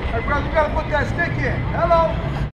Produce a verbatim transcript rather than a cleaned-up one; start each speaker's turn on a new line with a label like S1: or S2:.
S1: Hey, brother, you gotta put that stick in. Hello?